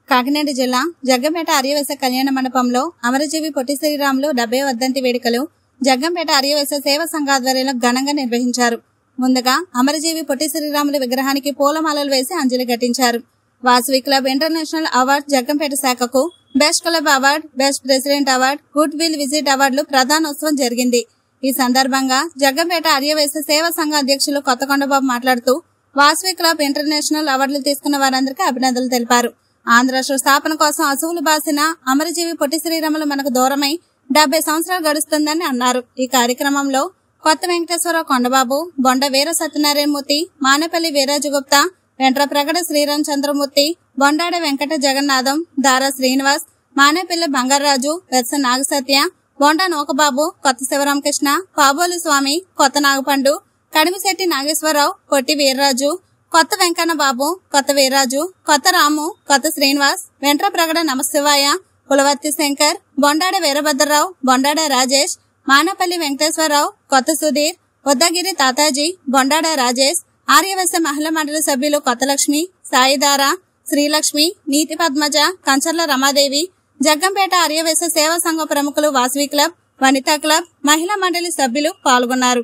కాకినాడ జిల్లా జగ్గంపేట ఆర్యవైశ్య కళ్యాణ మండపంలో అమరజీవి పొట్టి శ్రీరాములు 70వ వర్ధంతి వేడుకలు జగ్గంపేట ఆర్యవైశ్య సేవా సంఘ ఆధ్వర్యంలో ఘనంగా నిర్వహించారు. ముందుగా అమరజీవి పొట్టి శ్రీరాములు విగ్రహానికి పూలమాలలు వేసి అంజలి ఘటించారు. Vasavi club international award Jaggampeta శాఖకు best club award, best president award, goodwill visit అవార్డులు ప్రధానోత్సవం జరిగింది. ఈ సందర్భంగా జగ్గంపేట ఆర్యవైశ్య సేవా సంఘ అధ్యక్షులు కొత్తకొండబాబు మాట్లాడుతూ వాసవి క్లబ్ ఇంటర్నేషనల్ అవార్డులు తీసుకున్న వారందరికీ అభినందనలు తెలిపారు. ఆంధ్ర రాష్ట్ర స్థాపన కోసం అసువులు బాసిన అమరజీవి పొట్టి శ్రీరాములు మనకు దూరమై 70 సంవత్సరాలు గడుస్తుందని అన్నారు. ఈ కార్యక్రమంలో కొత్త వెంకటేశ్వరరావు కొండబాబు, బొండ వీర సత్యనారాయణమూర్తి, మానేపల్లి వీరాజగుప్తా, వెంట్ర ప్రగడ శ్రీరామచంద్రమూర్తి, బొండాడ వెంకట జగన్నాథం, దారా శ్రీనివాస్, మానేపల్లి బంగారాజు, వెత్స నాగసత్య, బొండా నోకబాబు, కొత్త శివరామకృష్ణ, పాబోలు స్వామి, కొత్త నాగపండు, కడిమిశెట్టి నాగేశ్వరరావు, పొట్టి వీర్రాజు, కొత్త వెంకన్న బాబు, కొత్త వీర్రాజు, కొత్త రాము, కొత్త శ్రీనివాస్, వెంట్ర ప్రగడ నమశివాయ, పులవర్తి శంకర్, బొండాడ వీరభద్రరావు, బొండాడ రాజేష్, మానపల్లి వెంకటేశ్వరరావు, కొత్త సుధీర్, ఉద్దగిరి తాతాజీ, బొండాడ రాజేష్, ఆర్యవైశ్య మహిళా మండలి సభ్యులు కొత్తలక్ష్మి, సాయిదార, శ్రీలక్ష్మి, నీతి పద్మజ, కంచర్ల రమాదేవి, జగ్గంపేట ఆర్యవైశ్య సేవా సంఘ ప్రముఖులు వాసవి క్లబ్, వనితా క్లబ్, మహిళా మండలి సభ్యులు పాల్గొన్నారు.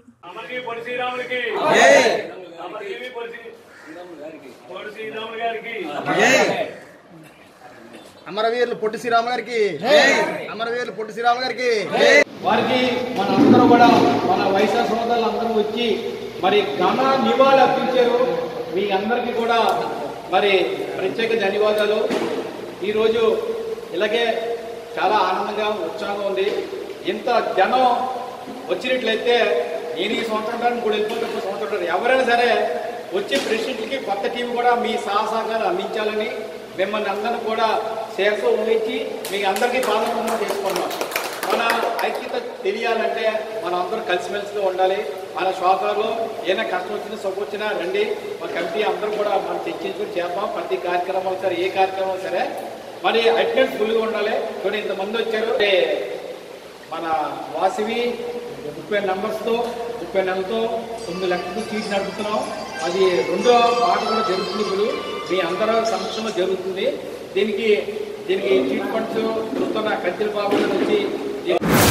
అమరవీరులు పొట్టి శ్రీరాములు గారికి, అమరవీరులు పొట్టి శ్రీరాములు గారికి వారికి మనందరూ కూడా మన వైశ్య సోదరులు అందరూ వచ్చి మరి ఘన నివాళులు అర్పించారు. మీ అందరికీ కూడా మరి ప్రత్యేక ధన్యవాదాలు. ఈరోజు ఇలాగే చాలా ఆనందంగా ఉత్సాహంగా ఉంది. ఇంత జనం వచ్చినట్లయితే నేను ఈ సంవత్సరం కూడా వెళ్ళిపోతే సంవత్సరం ఎవరైనా సరే వచ్చే ప్రెసిడెంట్కి కొత్త టీం కూడా మీ సహకారాలు అందించాలని మిమ్మల్ని అందరినీ కూడా శేషం వహించి మీ అందరికీ పాదపూర్ణం చేసుకున్నాం. మన ఐక్యత తెలియాలంటే మనం అందరూ కలిసిమెలిసిగా ఉండాలి. మన షాపులో ఏదైనా కష్టం వచ్చినా సుఖం వచ్చినా రండి. మా కమిటీ అందరూ కూడా మనం చర్చించుకుని చేద్దాం. ప్రతి కార్యక్రమం సరే ఏ కార్యక్రమం సరే మరి అటెండెన్స్ ఫుల్గా ఉండాలి. చూడండి ఇంతమంది వచ్చారు. మన వాసవి 30 నంబర్స్తో 30 నెలలతో 9 లక్షలతో సీట్ నడుపుతున్నాం. అది 2వ పాట కూడా జరుగుతుంది. ఇప్పుడు మీ అందరూ సమక్షంలో జరుగుతుంది. దీనికి చీట్ ఫండ్స్ చూస్తున్న కంచెల బాబు వచ్చి